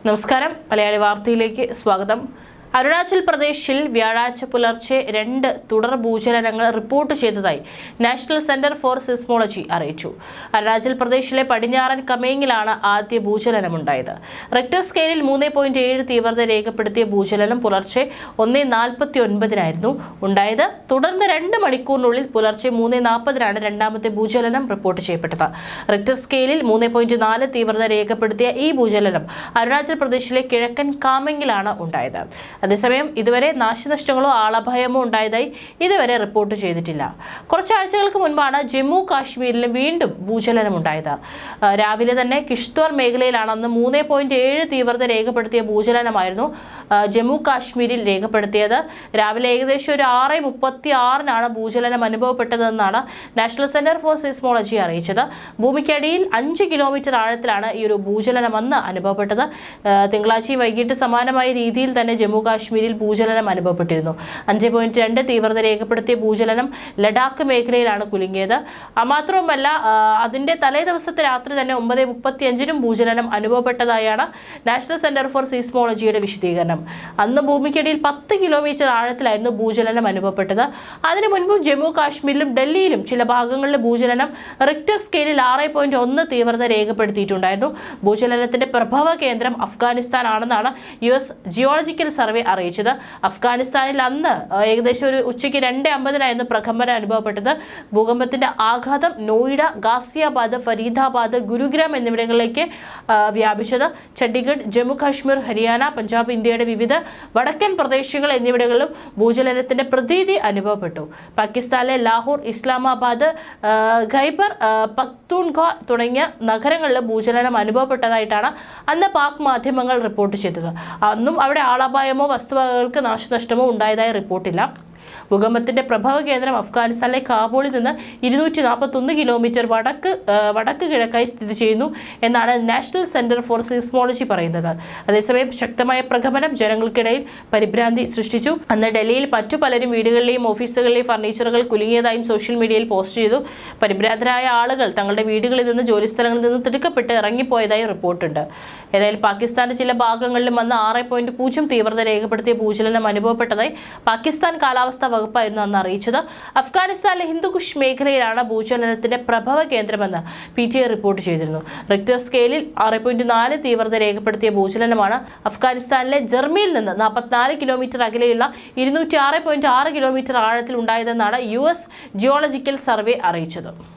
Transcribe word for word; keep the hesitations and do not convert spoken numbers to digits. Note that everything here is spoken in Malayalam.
നമസ്കാരം മലയാളി വാർത്തയിലേക്ക് സ്വാഗതം. അരുണാചൽ പ്രദേശിൽ വ്യാഴാഴ്ച പുലർച്ചെ രണ്ട് തുടർ ഭൂചലനങ്ങൾ റിപ്പോർട്ട് ചെയ്തതായി നാഷണൽ സെന്റർ ഫോർ സിസ്മോളജി അറിയിച്ചു. അരുണാചൽ പ്രദേശിലെ പടിഞ്ഞാറൻ കമേങ്ങിലാണ് ആദ്യ ഭൂചലനമുണ്ടായത്. റിക്ടർ സ്കെയിലിൽ മൂന്ന് പോയിന്റ് ഏഴ് തീവ്രത രേഖപ്പെടുത്തിയ ഭൂചലനം പുലർച്ചെ ഒന്ന് നാൽപ്പത്തി ഒൻപതിനായിരുന്നു ഉണ്ടായത്. തുടർന്ന് രണ്ട് മണിക്കൂറിനുള്ളിൽ പുലർച്ചെ മൂന്ന് നാൽപ്പതിനാണ് രണ്ടാമത്തെ ഭൂചലനം റിപ്പോർട്ട് ചെയ്യപ്പെട്ടത്. റിക്ടർ സ്കെയിലിൽ മൂന്ന് പോയിന്റ് നാല് തീവ്രത രേഖപ്പെടുത്തിയ ഈ ഭൂചലനം അരുണാചൽ പ്രദേശിലെ കിഴക്കൻ കാമെങ്ങിലാണ് ഉണ്ടായത്. അതേസമയം ഇതുവരെ നാശനഷ്ടങ്ങളോ ആളഭയമോ ഉണ്ടായതായി ഇതുവരെ റിപ്പോർട്ട് ചെയ്തിട്ടില്ല. കുറച്ചാഴ്ചകൾക്ക് മുൻപാണ് ജമ്മു കാശ്മീരിൽ വീണ്ടും ഭൂചലനം ഉണ്ടായത്. രാവിലെ തന്നെ കിഷ്ത്വാർ മേഖലയിലാണ് അന്ന് മൂന്ന് പോയിന്റ് ഏഴ് തീവ്രത രേഖപ്പെടുത്തിയ ഭൂചലനമായിരുന്നു ജമ്മു കാശ്മീരിൽ രേഖപ്പെടുത്തിയത്. രാവിലെ ഏകദേശം ഒരു ആറ് മുപ്പത്തി ആറിനാണ് ഭൂചലനം അനുഭവപ്പെട്ടതെന്നാണ് നാഷണൽ സെന്റർ ഫോർ സിസ്മോളജി അറിയിച്ചത്. ഭൂമിക്കടിയിൽ അഞ്ച് കിലോമീറ്റർ ആഴത്തിലാണ് ഈ ഒരു ഭൂചലനം അന്ന് അനുഭവപ്പെട്ടത്. തിങ്കളാഴ്ച വൈകിട്ട് സമാനമായ രീതിയിൽ തന്നെ ജമ്മു കാശ്മീരിൽ ഭൂചലനം അനുഭവപ്പെട്ടിരുന്നു. അഞ്ച് പോയിന്റ് രണ്ട് തീവ്രത രേഖപ്പെടുത്തിയ ഭൂചലനം ലഡാക്ക് മേഖലയിലാണ് കുലുങ്ങിയത്. മാത്രവുമല്ല അതിന്റെ തലേ ദിവസത്തെ രാത്രി തന്നെ ഒമ്പത് മുപ്പത്തി അഞ്ചിനും ഭൂചലനം അനുഭവപ്പെട്ടതായാണ് നാഷണൽ സെന്റർ ഫോർ സിസ്മോളജിയുടെ വിശദീകരണം. അന്ന് ഭൂമിക്കടിയിൽ പത്ത് കിലോമീറ്റർ ആഴത്തിലായിരുന്നു ഭൂചലനം അനുഭവപ്പെട്ടത്. അതിനു മുൻപും ജമ്മു കാശ്മീരിലും ഡൽഹിയിലും ചില ഭാഗങ്ങളിലെ ഭൂചലനം റിക്ടർ സ്കെയിലിൽ ആറ് പോയിന്റ് ഒന്ന് തീവ്രത രേഖപ്പെടുത്തിയിട്ടുണ്ടായിരുന്നു. ഭൂചലനത്തിന്റെ പ്രഭവ കേന്ദ്രം അഫ്ഗാനിസ്ഥാൻ ആണെന്നാണ് യു എസ് ജിയോളജിക്കൽ സർവേ അറിയിച്ചത്. അഫ്ഗാനിസ്ഥാനിൽ അന്ന് ഏകദേശം ഒരു ഉച്ചയ്ക്ക് രണ്ട് അമ്പതിനായിരുന്നു പ്രകമ്പനം അനുഭവപ്പെട്ടത്. ഭൂകമ്പത്തിന്റെ ആഘാതം നോയിഡ, ഗാസിയാബാദ്, ഫരീദാബാദ്, ഗുരുഗ്രാം എന്നിവിടങ്ങളിലേക്ക് വ്യാപിച്ചത്. ചണ്ഡീഗഡ്, ജമ്മു കാശ്മീർ, ഹരിയാന, പഞ്ചാബ്, ഇന്ത്യയുടെ വിവിധ വടക്കൻ പ്രദേശങ്ങൾ എന്നിവിടങ്ങളിലും ഭൂചലനത്തിന്റെ പ്രതീതി അനുഭവപ്പെട്ടു. പാകിസ്ഥാനിലെ ലാഹോർ, ഇസ്ലാമാബാദ്, ഖൈബർ പഖ്തൂൺഖ്വ തുടങ്ങിയ നഗരങ്ങളിൽ ഭൂചലനം അനുഭവപ്പെട്ടതായിട്ടാണ് അന്ന് പാക് മാധ്യമങ്ങൾ റിപ്പോർട്ട് ചെയ്തത്. അന്നും അവിടെ ആളപായമോ വസ്തുവകകൾക്ക് നാശനഷ്ടമോ ഉണ്ടായതായി റിപ്പോർട്ടില്ല. ഭൂകമ്പത്തിന്റെ പ്രഭവ കേന്ദ്രം അഫ്ഗാനിസ്ഥാനിലെ കാബൂളിൽ നിന്ന് ഇരുന്നൂറ്റി നാൽപ്പത്തി ഒന്ന് കിലോമീറ്റർ വടക്ക് വടക്ക് കിഴക്കായി സ്ഥിതി ചെയ്യുന്നു എന്നാണ് നാഷണൽ സെന്റർ ഫോർ സിസ്മോളജി പറയുന്നത്. അതേസമയം ശക്തമായ പ്രകമ്പനം ജനങ്ങൾക്കിടയിൽ പരിഭ്രാന്തി സൃഷ്ടിച്ചു. അന്ന് ഡൽഹിയിൽ മറ്റു പലരും വീടുകളിലെയും ഓഫീസുകളിലെയും ഫർണിച്ചറുകൾ കുലുങ്ങിയതായും സോഷ്യൽ മീഡിയയിൽ പോസ്റ്റ് ചെയ്തു. പരിഭ്രാന്തരായ ആളുകൾ തങ്ങളുടെ വീടുകളിൽ നിന്ന് ജോലിസ്ഥലങ്ങളിൽ നിന്ന് തിടുക്കപ്പെട്ട് ഇറങ്ങിപ്പോയതായി റിപ്പോർട്ടുണ്ട്. ഏതായാലും പാകിസ്ഥാന്റെ ചില ഭാഗങ്ങളിലും അന്ന് ആറ് പോയിന്റ് പൂജ്യം തീവ്രത രേഖപ്പെടുത്തിയ ഭൂചലനം അനുഭവപ്പെട്ടതായി പാകിസ്ഥാൻ കാലാവസ്ഥ വകുപ്പായിരുന്നു അന്ന് അറിയിച്ചത്. അഫ്ഗാനിസ്ഥാനിലെ ഹിന്ദുകുഷ് മേഖലയിലാണ് ഭൂചലനത്തിന്റെ പ്രഭവ കേന്ദ്രമെന്ന് പി ടി ഐ റിപ്പോർട്ട് ചെയ്തിരുന്നു. റിക്ടർ സ്കെയിലിൽ ആറ് പോയിന്റ് നാല് തീവ്രത രേഖപ്പെടുത്തിയ ഭൂചലനമാണ് അഫ്ഗാനിസ്ഥാനിലെ ജർമിയിൽ നിന്ന് നാൽപ്പത്തിനാല് കിലോമീറ്റർ അകലെയുള്ള ഇരുന്നൂറ്റി ആറ് പോയിന്റ് ആറ് കിലോമീറ്റർ ആഴത്തിൽ ഉണ്ടായതെന്നാണ് യു എസ് ജിയോളജിക്കൽ സർവേ അറിയിച്ചത്.